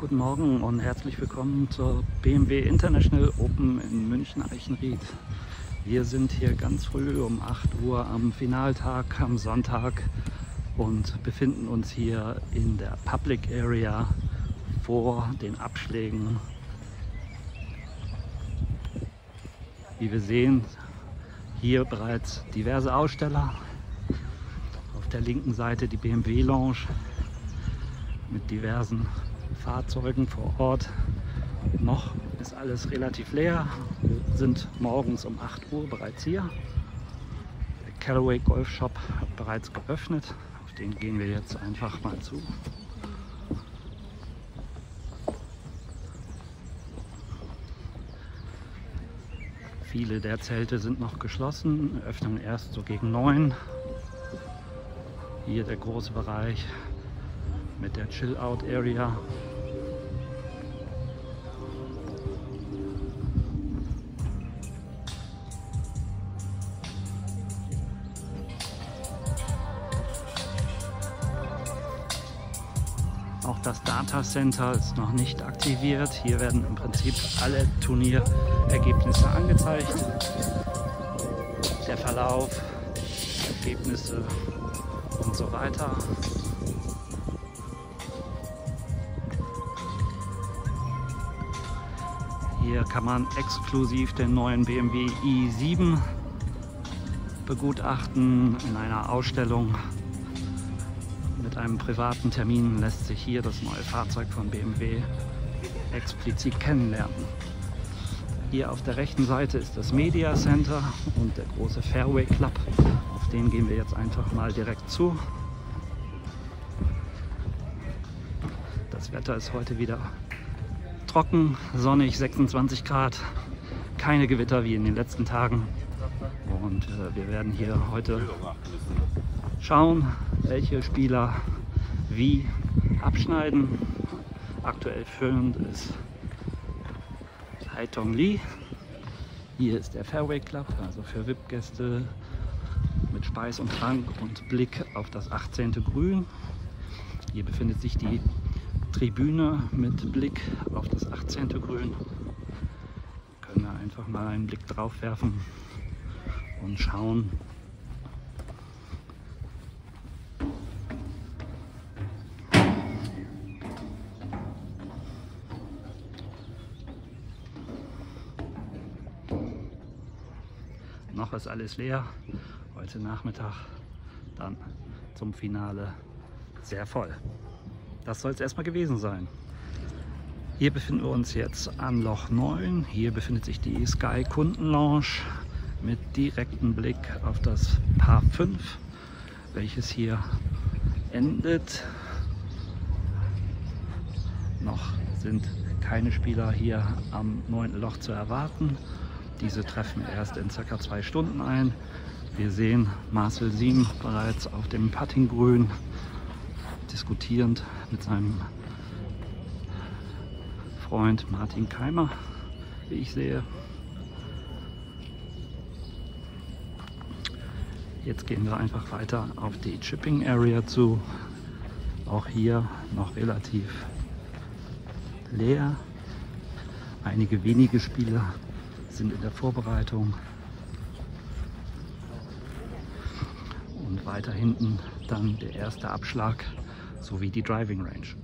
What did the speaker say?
Guten Morgen und herzlich willkommen zur BMW International Open in München-Eichenried. Wir sind hier ganz früh um 8 Uhr am Finaltag am Sonntag und befinden uns hier in der Public Area vor den Abschlägen. Wie wir sehen, hier bereits diverse Aussteller. Auf der linken Seite die BMW Lounge mit diversen Fahrzeugen vor Ort. Noch ist alles relativ leer. Wir sind morgens um 8 Uhr bereits hier. Der Callaway Golf Shop hat bereits geöffnet. Auf den gehen wir jetzt einfach mal zu. Viele der Zelte sind noch geschlossen, öffnen erst so gegen 9. Hier der große Bereich mit der Chill-Out-Area. Auch das Data Center ist noch nicht aktiviert. Hier werden im Prinzip alle Turnierergebnisse angezeigt. Der Verlauf, Ergebnisse und so weiter. Hier kann man exklusiv den neuen BMW i7 begutachten in einer Ausstellung. Mit einem privaten Termin lässt sich hier das neue Fahrzeug von BMW explizit kennenlernen. Hier auf der rechten Seite ist das Media Center und der große Fairway Club. Auf den gehen wir jetzt einfach mal direkt zu. Das Wetter ist heute wieder trocken, sonnig, 26 Grad, keine Gewitter wie in den letzten Tagen. Und wir werden hier heute schauen, welche Spieler wie abschneiden. Aktuell führend ist Haitong Lee. Hier ist der Fairway Club, also für VIP-Gäste mit Speis und Trank und Blick auf das 18. Grün. Hier befindet sich die Tribüne mit Blick auf das 18. Grün. Können wir einfach mal einen Blick drauf werfen und schauen. Noch ist alles leer. Heute Nachmittag dann zum Finale sehr voll. Das soll es erstmal gewesen sein. Hier befinden wir uns jetzt an Loch 9. Hier befindet sich die Sky Kunden Lounge mit direktem Blick auf das Paar 5, welches hier endet. Noch sind keine Spieler hier am 9. Loch zu erwarten. Diese treffen erst in ca. 2 Stunden ein. Wir sehen Marcel Siem bereits auf dem Puttinggrün diskutierend mit seinem Freund Martin Keimer, wie ich sehe. Jetzt gehen wir einfach weiter auf die Chipping Area zu. Auch hier noch relativ leer. Einige wenige Spieler sind in der Vorbereitung. Und weiter hinten dann der erste Abschlag sowie die Driving Range.